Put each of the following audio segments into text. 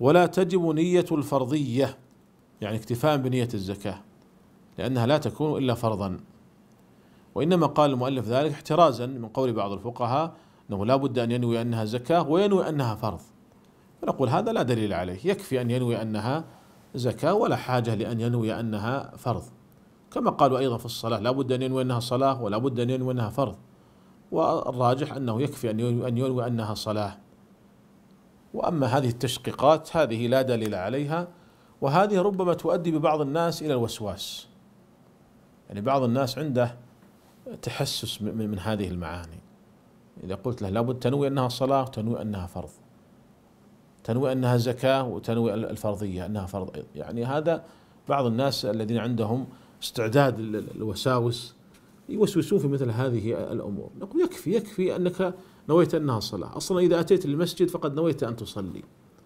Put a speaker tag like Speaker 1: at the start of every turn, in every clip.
Speaker 1: ولا تجب نية الفرضية، يعني اكتفاء بنية الزكاة، لأنها لا تكون إلا فرضا. وإنما قال المؤلف ذلك احترازا من قول بعض الفقهاء أنه لا بد أن ينوي أنها زكاة وينوي أنها فرض، فنقول هذا لا دليل عليه، يكفي أن ينوي أنها زكاة ولا حاجة لأن ينوي أنها فرض. كما قالوا أيضا في الصلاة لا بد أن ينوي أنها صلاة ولا بد أن ينوي أنها فرض، والراجح أنه يكفي أن ينوي أنها صلاة. وأما هذه التشقيقات هذه لا دليل عليها، وهذه ربما تؤدي ببعض الناس إلى الوسواس، يعني بعض الناس عنده تحسس من هذه المعاني. إذا قلت له لابد تنوي أنها صلاة وتنوي أنها فرض، تنوي أنها زكاة وتنوي الفرضية أنها فرض، يعني هذا بعض الناس الذين عندهم استعداد الوساوس يوسوسون في مثل هذه الأمور. نقول يكفي أنك نويت أنها صلاة، أصلا إذا أتيت للمسجد فقد نويت أن تصلي،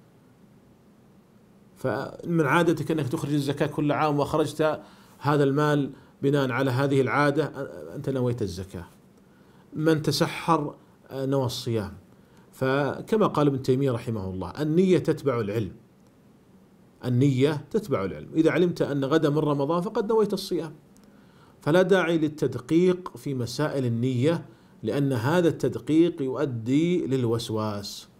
Speaker 1: فمن عادتك أنك تخرج الزكاة كل عام وأخرجت هذا المال بناء على هذه العادة أنت نويت الزكاة. من تسحر نوى الصيام. فكما قال ابن تيمية رحمه الله النية تتبع العلم، النية تتبع العلم، إذا علمت أن غدا من رمضان فقد نويت الصيام، فلا داعي للتدقيق في مسائل النية، لأن هذا التدقيق يؤدي للوسواس.